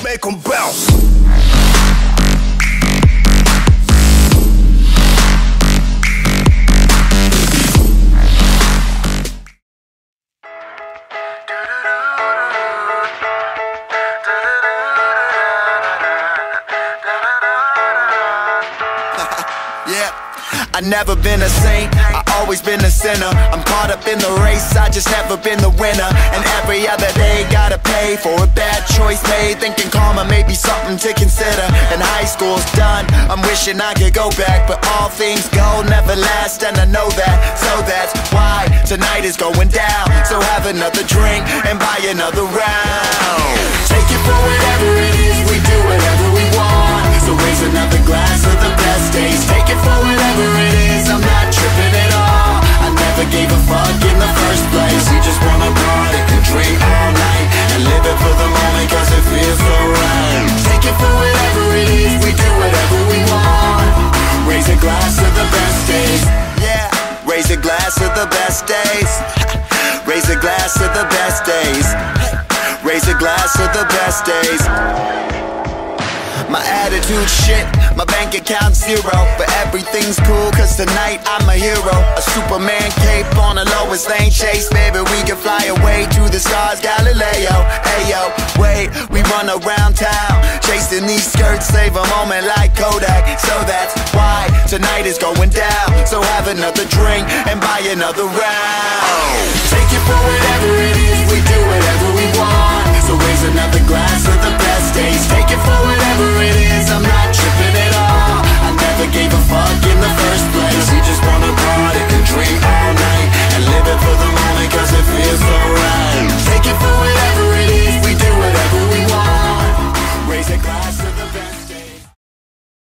make them bounce. I never been a saint, I always been a sinner. I'm caught up in the race, I just never been the winner. And every other day gotta pay for a bad choice made, thinking karma may be something to consider. And high school's done, I'm wishing I could go back, but all things go never last, and I know that. So that's why tonight is going down. So have another drink and buy another round. Take it for whatever it is, we do whatever we want. So raise another glass of the best days. Take it for whatever it is, I'm not tripping at all. I never gave a fuck in the first place. We just wanna party and drink all night and live it for the moment, cause it feels so right. Take it for whatever it is, we do whatever we want. Raise a glass of the best days. Yeah, raise a glass of the best days. Raise a glass of the best days. Raise a glass of the best days. My attitude shit, my bank account zero, but everything's cool cause tonight I'm a hero. A Superman cape on a lowest lane chase. Maybe we can fly away to the stars, Galileo. Ayo, wait, we run around town chasing these skirts, save a moment like Kodak. So that's why tonight is going down. So have another drink and buy another round. Take it for whatever it is, we do whatever we want. So raise another glass of the best days. Take it for whatever it is, I'm not tripping at all. I never gave a fuck in the first place. We just wanna party and drink all night and live it for the moment, cause it feels so right. Take it for whatever it is, we do whatever we want. Raise a glass to the best.